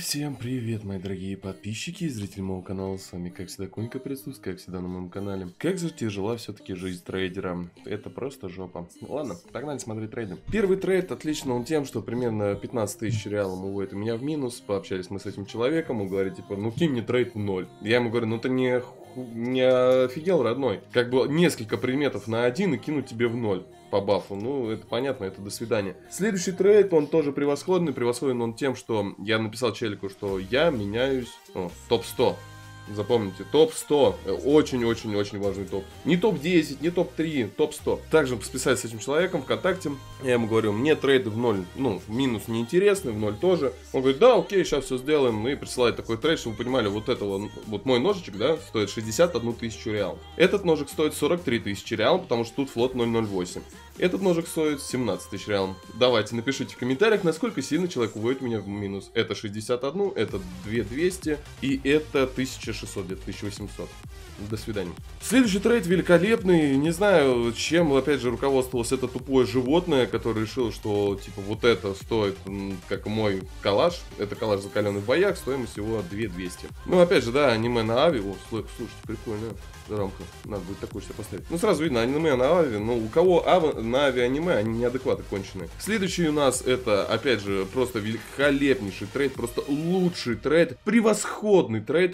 Всем привет, мои дорогие подписчики и зрители моего канала. С вами, как всегда, Конька присутствует, как всегда, на моем канале. Как же тяжела все-таки жизнь трейдера. Это просто жопа. Ладно, погнали смотреть трейды. Первый трейд отлично он тем, что примерно 15 тысяч реалов уводит у меня в минус. Пообщались мы с этим человеком, он говорит, типа, ну кинь мне трейд в ноль. Я ему говорю, ну ты не офигел, родной. Как бы несколько предметов на один и кинуть тебе в ноль по бафу. Ну, это понятно, это до свидания. Следующий трейд, он тоже превосходный. Превосходен он тем, что я написал челику, что я меняюсь топ-100. Запомните, топ-100. Очень-очень-очень важный топ. Не топ-10, не топ-3, топ-100. Также списать с этим человеком ВКонтакте. Я ему говорю, мне трейды в ноль, ну, в минус неинтересны, в ноль тоже. Он говорит, да, окей, сейчас все сделаем. И присылает такой трейд, чтобы вы понимали, вот этого, вот мой ножичек, да, стоит 61 тысячу реал. Этот ножик стоит 43 тысячи реал, потому что тут флот 008. Этот ножик стоит 17 тысяч реал. Давайте напишите в комментариях, насколько сильно человек уводит меня в минус. Это 61, это 2200 и это 1600, где-то 1800. До свидания. Следующий трейд великолепный. Не знаю, чем, опять же, руководствовалось это тупое животное, которое решило, что, типа, вот это стоит, как мой калаш. Это калаш закаленный в боях, стоимость его 2200. Ну, опять же, да, аниме на Ави. О, слушайте, прикольно. Рамка. Надо будет такой себе поставить. Ну, сразу видно, аниме на Ави. Но у кого на Ави аниме, они неадекватно конченые. Следующий у нас это, опять же, просто великолепнейший трейд. Просто лучший трейд. Превосходный трейд.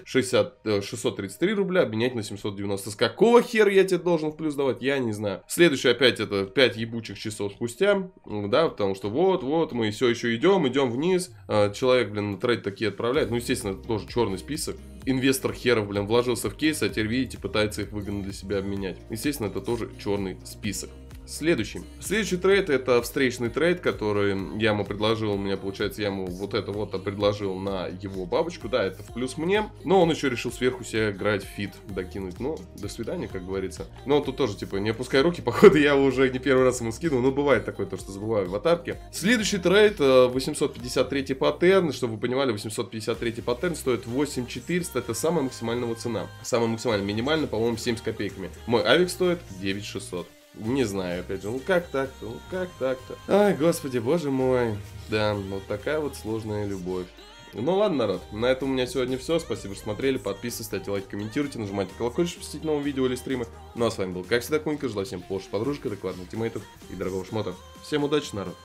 633 рубля обменять на 790. С какого хера я тебе должен в плюс давать? Я не знаю. Следующий опять это 5 ебучих часов спустя. Да, потому что вот, мы все еще идем вниз. Человек, блин, трейд такие отправляет. Ну, естественно, тоже черный список. Инвестор херов, блин, вложился в кейс, а теперь, видите, пытается их выгодно для себя обменять. Естественно, это тоже черный список. Следующий трейд это встречный трейд, который я ему предложил, у меня получается, я ему вот это вот предложил на его бабочку, да, это в плюс мне, но он еще решил сверху себе играть фит, докинуть, ну, до свидания, как говорится. Но тут тоже, типа, не опускай руки, походу я уже не первый раз ему скинул, но бывает такое, то, что забываю в аватарке. Следующий трейд, 853 паттерн, чтобы вы понимали, 853 паттерн стоит 8400, это самая максимальная цена, самая максимальная, минимально, по-моему, 7 с копейками. Мой авик стоит 9600. Не знаю, опять же, ну как так-то, ну как так-то. Ай, господи, боже мой. Да, вот такая вот сложная любовь. Ну ладно, народ, на этом у меня сегодня все. Спасибо, что смотрели, подписывайтесь, ставьте лайки, комментируйте, нажимайте колокольчик, чтобы посетить новые видео или стримы. Ну а с вами был, как всегда, Конька, желаю всем положь подружек, адекватных тиммейтов и дорогого шмота. Всем удачи, народ.